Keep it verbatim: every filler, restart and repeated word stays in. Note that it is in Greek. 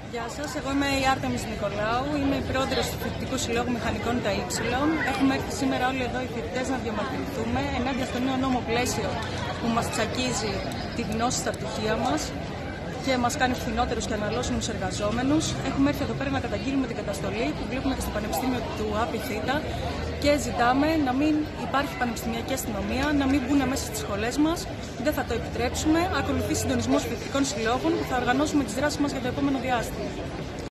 Γεια σας, εγώ είμαι η Άρτεμις Νικολάου, είμαι η πρόεδρος του Φοιτητικού Συλλόγου Μηχανικών τα Ήψιλον. Έχουμε έρθει σήμερα όλοι εδώ οι φοιτητές να διαμαρτυρηθούμε ενάντια στο νέο νόμο πλαίσιο που μας τσακίζει τη γνώση στα πτυχία μας και μας κάνει φθηνότερους και αναλώσιμους εργαζόμενους. Έχουμε έρθει εδώ πέρα να καταγγείλουμε την καταστολή που βλέπουμε και στο Πανεπιστήμιο του ΑΠΙΘΙΤΑ και ζητάμε να μην υπάρχει πανεπιστημιακή αστυνομία, να μην μπουν μέσα στις σχολές μας. Δεν θα το επιτρέψουμε. Ακολουθεί συντονισμός φοιτητικών συλλόγων που θα οργανώσουμε τις δράσεις μας για το επόμενο διάστημα.